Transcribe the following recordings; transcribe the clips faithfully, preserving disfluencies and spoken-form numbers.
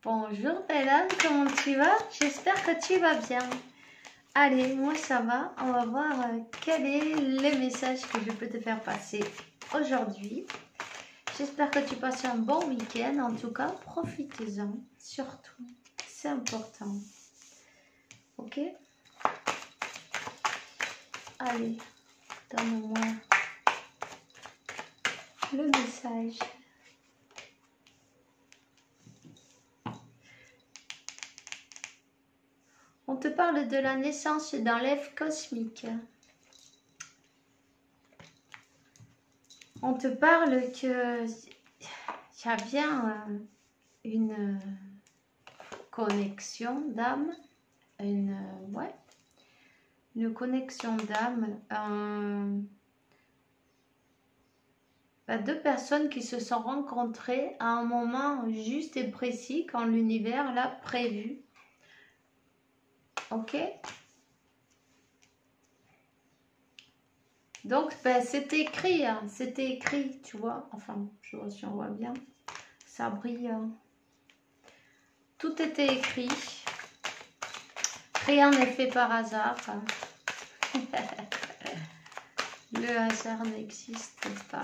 Bonjour Bella, comment tu vas? J'espère que tu vas bien. Allez, moi ça va. On va voir euh, quel est le message que je peux te faire passer aujourd'hui. J'espère que tu passes un bon week-end. En tout cas, profitez-en. Surtout, c'est important. Ok? Allez, donne-moi le message. On te parle de la naissance dans l'œuf cosmique. On te parle que il y a bien une connexion d'âme, une ouais, une connexion d'âme, un, bah, deux personnes qui se sont rencontrées à un moment juste et précis quand l'univers l'a prévu. Ok? Donc, ben, c'était écrit, hein, c'était écrit, tu vois. Enfin, je vois si on voit bien. Ça brille. Hein. Tout était écrit. Rien n'est fait par hasard. Le hasard n'existe pas.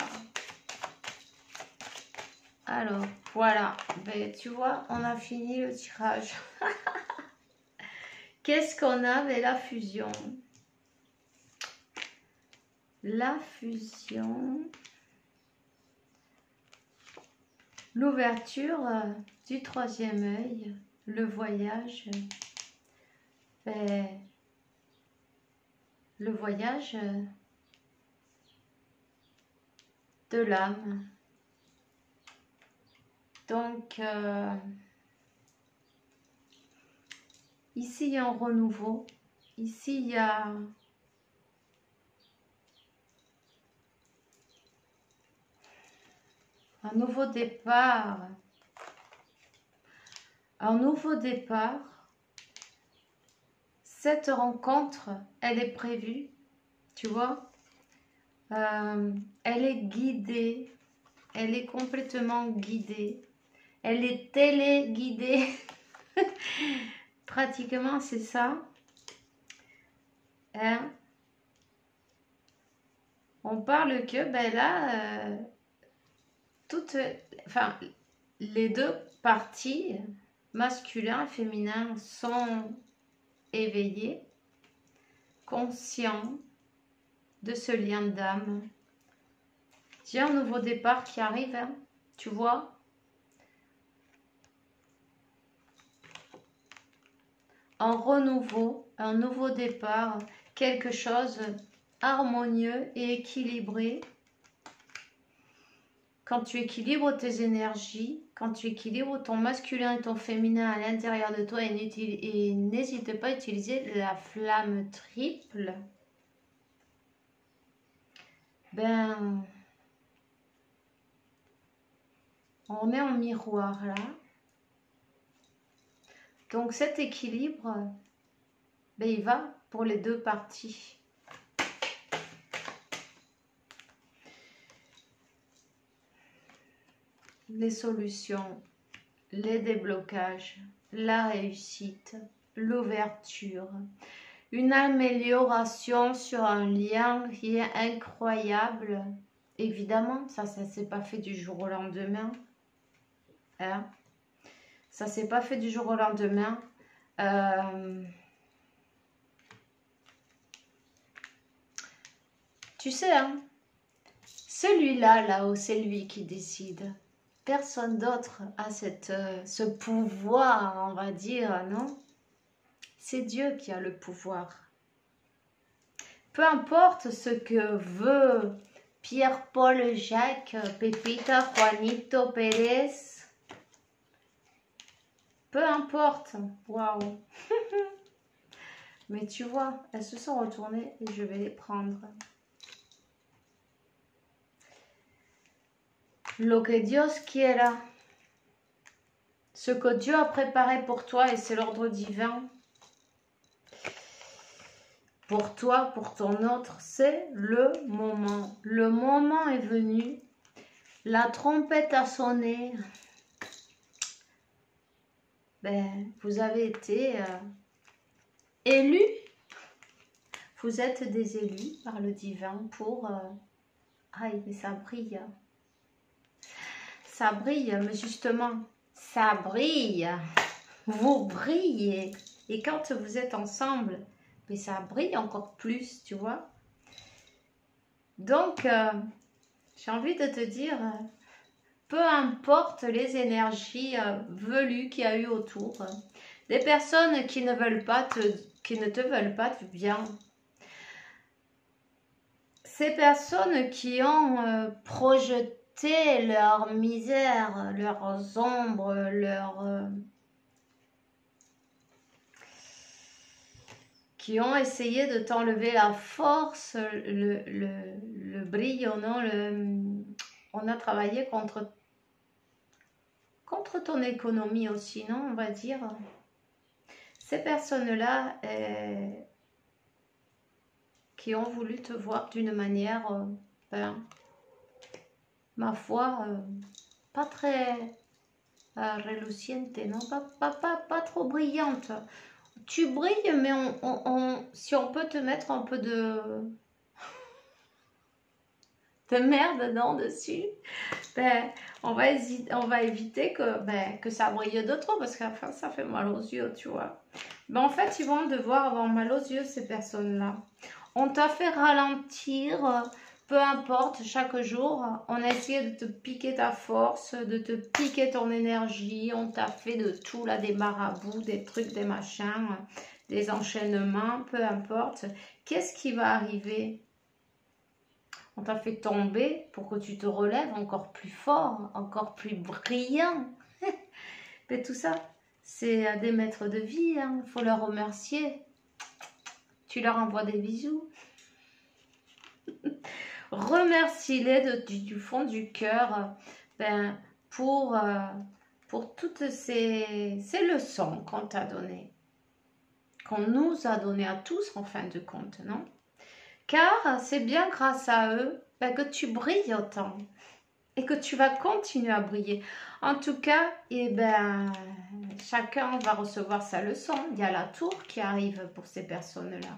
Alors, voilà. Ben, tu vois, on a fini le tirage. Qu'est-ce qu'on a avec la fusion? La fusion. L'ouverture du troisième œil. Le voyage. Ben, le voyage de l'âme. Donc, euh, ici, il y a un renouveau. Ici, il y a un nouveau départ. Un nouveau départ. Cette rencontre, elle est prévue, tu vois. Euh, elle est guidée. Elle est complètement guidée. Elle est téléguidée. Pratiquement, c'est ça. Hein? On parle que, ben là, euh, toutes, enfin, les deux parties, masculin et féminin, sont éveillées, conscients de ce lien d'âme. Il y a un nouveau départ qui arrive, hein, tu vois. Un renouveau, un nouveau départ, quelque chose harmonieux et équilibré. Quand tu équilibres tes énergies, quand tu équilibres ton masculin et ton féminin à l'intérieur de toi, et n'hésite pas à utiliser la flamme triple, ben, on est en miroir là. Donc cet équilibre, ben, il va pour les deux parties. Les solutions, les déblocages, la réussite, l'ouverture, une amélioration sur un lien qui est incroyable. Évidemment, ça, ça ne s'est pas fait du jour au lendemain. Hein? Ça ne s'est pas fait du jour au lendemain. Euh... Tu sais, hein, celui-là, là-haut, c'est lui qui décide. Personne d'autre a cette, euh, ce pouvoir, on va dire, non? C'est Dieu qui a le pouvoir. Peu importe ce que veut Pierre, Paul, Jacques, Pepita, Juanito, Pérez. Peu importe. Waouh. Mais tu vois, elles se sont retournées et je vais les prendre. Lo que Dios quiera. Ce que Dieu a préparé pour toi, et c'est l'ordre divin. Pour toi, pour ton autre, c'est le moment. Le moment est venu. La trompette a sonné. ben, vous avez été euh, élus. Vous êtes des élus par le divin pour... Euh... Aïe, mais ça brille. Ça brille, mais justement, ça brille. Vous brillez. Et quand vous êtes ensemble, mais ça brille encore plus, tu vois. Donc, euh, j'ai envie de te dire, euh, peu importe les énergies euh, velues qu'il y a eu autour, euh, des personnes qui ne veulent pas te, qui ne te veulent pas du bien, ces personnes qui ont euh, projeté leur misère, leurs ombres, leurs... Euh, qui ont essayé de t'enlever la force, le, le, le brillant, non, le, on a travaillé contre, contre ton économie aussi, non, on va dire. Ces personnes-là euh, qui ont voulu te voir d'une manière, euh, ben, ma foi, euh, pas très euh, reluciente, non, pas, pas, pas, pas trop brillante. Tu brilles, mais on, on, on, si on peut te mettre un peu de, de merde dedans dessus, ben, on, va hésiter, on va éviter que, ben, que ça brille de trop, parce qu'à la fin, ça fait mal aux yeux, tu vois. Ben, en fait, ils vont devoir avoir mal aux yeux, ces personnes-là. On t'a fait ralentir, peu importe, chaque jour, on a essayé de te piquer ta force, de te piquer ton énergie, on t'a fait de tout, là, des marabouts, des trucs, des machins, des enchaînements, peu importe. Qu'est-ce qui va arriver? On t'a fait tomber pour que tu te relèves encore plus fort, encore plus brillant. Mais tout ça, c'est des maîtres de vie, hein. Il faut leur remercier. Tu leur envoies des bisous. Remercie-les du, du fond du cœur ben, pour, euh, pour toutes ces, ces leçons qu'on t'a données, qu'on nous a données à tous en fin de compte, non? Car c'est bien grâce à eux ben, que tu brilles autant et que tu vas continuer à briller. En tout cas, eh ben, chacun va recevoir sa leçon. Il y a la tour qui arrive pour ces personnes-là.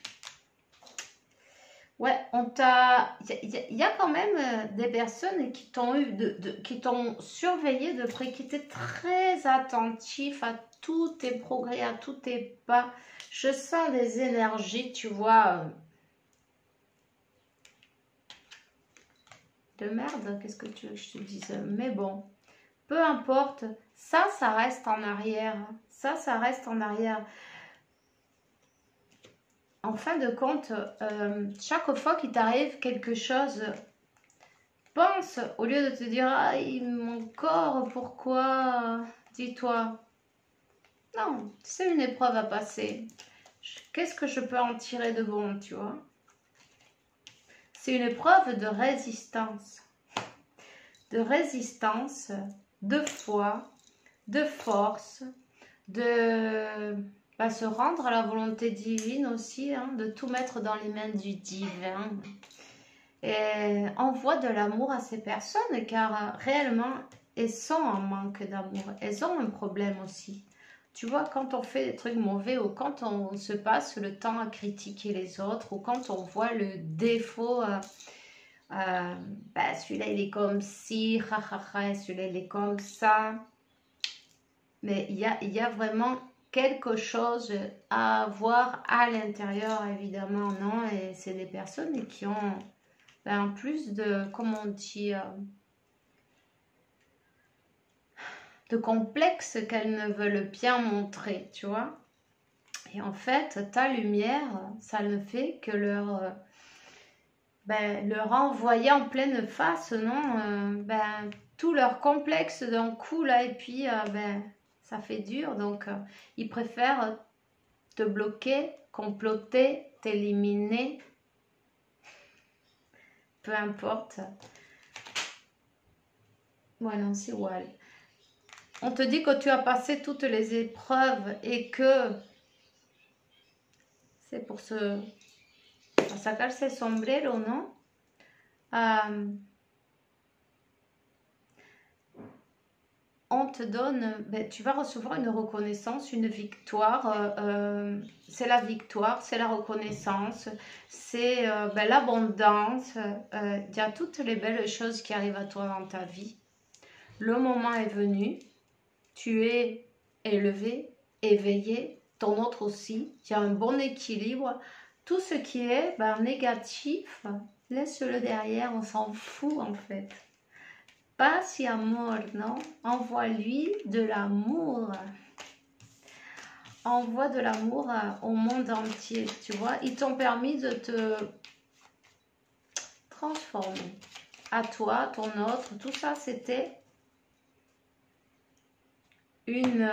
Ouais, on t'a. Il y, y, y a quand même des personnes qui t'ont eu, de, de, qui t'ont surveillé de près, qui étaient très attentifs à tous tes progrès, à tous tes pas. Je sens des énergies, tu vois. De merde, qu'est-ce que tu veux que je te dise? Mais bon, peu importe, ça, ça reste en arrière. Ça, ça reste en arrière. En fin de compte, euh, chaque fois qu'il t'arrive quelque chose, pense, au lieu de te dire « Ah, mon corps, pourquoi ?» Dis-toi, non, c'est une épreuve à passer. Qu'est-ce que je peux en tirer de bon, tu vois? C'est une épreuve de résistance. De résistance, de foi, de force, de... Bah, se rendre à la volonté divine aussi, hein, de tout mettre dans les mains du divin. Et envoie de l'amour à ces personnes, car réellement, elles sont en manque d'amour. Elles ont un problème aussi. Tu vois, quand on fait des trucs mauvais, ou quand on se passe le temps à critiquer les autres, ou quand on voit le défaut, euh, euh, bah, celui-là il est comme ci, celui-là il est comme ça. Mais il y a, y a vraiment quelque chose à voir à l'intérieur, évidemment, non? Et c'est des personnes qui ont, ben, plus de, comment on dit, euh, de complexe qu'elles ne veulent bien montrer, tu vois? Et en fait, ta lumière, ça ne fait que leur, euh, ben, leur envoyer en pleine face, non? Euh, ben, tout leur complexe d'un coup, là, et puis, euh, ben, ça fait dur, donc euh, ils préfèrent te bloquer, comploter, t'éliminer, peu importe. Voilà, c'est Wall. On te dit que tu as passé toutes les épreuves et que c'est pour se sacarse el sombrero, non? Euh, on te donne, ben, tu vas recevoir une reconnaissance, une victoire. Euh, euh, c'est la victoire, c'est la reconnaissance, c'est euh, ben, l'abondance. Euh, il y a toutes les belles choses qui arrivent à toi dans ta vie. Le moment est venu, tu es élevé, éveillé, ton autre aussi. Il y a un bon équilibre. Tout ce qui est ben, négatif, laisse-le derrière, on s'en fout en fait. Pas si amour, non? Envoie-lui de l'amour. Envoie de l'amour au monde entier, tu vois. Ils t'ont permis de te transformer. À toi, ton autre, tout ça, c'était une...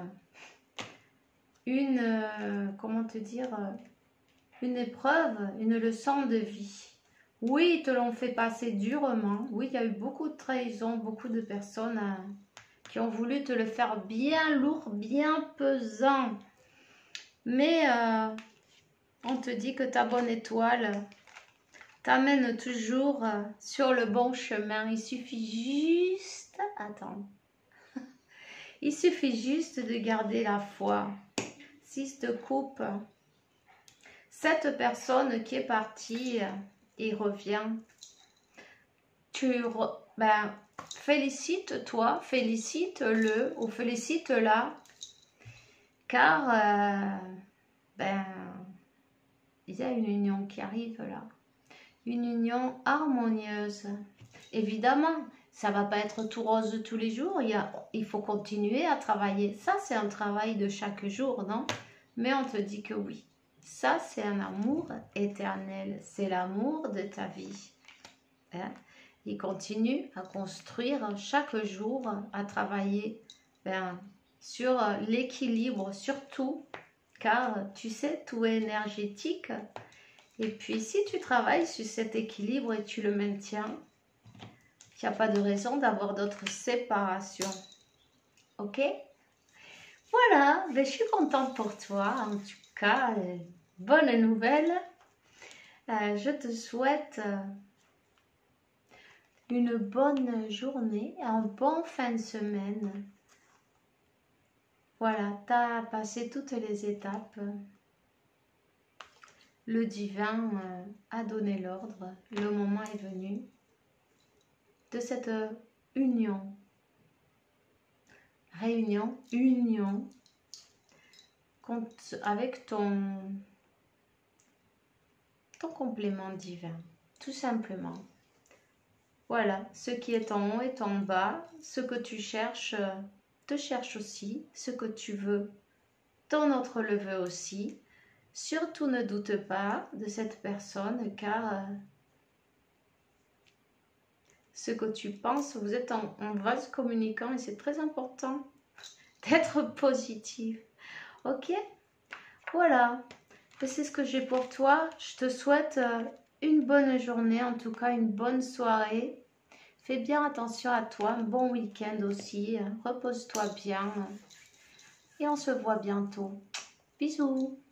Une... Comment te dire? Une épreuve, une leçon de vie. Oui, ils te l'ont fait passer durement. Oui, il y a eu beaucoup de trahisons, beaucoup de personnes euh, qui ont voulu te le faire bien lourd, bien pesant. Mais euh, on te dit que ta bonne étoile t'amène toujours euh, sur le bon chemin. Il suffit juste... Attends. Il suffit juste de garder la foi. Six de coupe. Cette personne qui est partie... il revient. Tu re... ben, félicite-toi, félicite-le ou félicite-la, car euh, ben, il y a une union qui arrive là. Une union harmonieuse. Évidemment, ça va pas être tout rose tous les jours. Il, y a, il faut continuer à travailler. Ça, c'est un travail de chaque jour, non? Mais on te dit que oui. Ça, c'est un amour éternel. C'est l'amour de ta vie. Hein? Il continue à construire chaque jour, à travailler ben, sur l'équilibre, surtout, car tu sais, tout est énergétique. Et puis, si tu travailles sur cet équilibre et tu le maintiens, il n'y a pas de raison d'avoir d'autres séparations. Ok? Voilà, ben, je suis contente pour toi, en tout cas. Bonne nouvelle, euh, je te souhaite une bonne journée, un bon fin de semaine. Voilà, tu as passé toutes les étapes. Le divin euh, a donné l'ordre, le moment est venu de cette union. Réunion, union, avec ton... ton complément divin, tout simplement. Voilà, ce qui est en haut est en bas, ce que tu cherches, te cherche aussi, ce que tu veux, ton autre le veut aussi. Surtout ne doute pas de cette personne, car euh, ce que tu penses, vous êtes en, en vase communicant et c'est très important d'être positif. Ok? Voilà. C'est ce que j'ai pour toi. Je te souhaite une bonne journée, en tout cas une bonne soirée. Fais bien attention à toi, un bon week-end aussi. Repose-toi bien. Et on se voit bientôt. Bisous.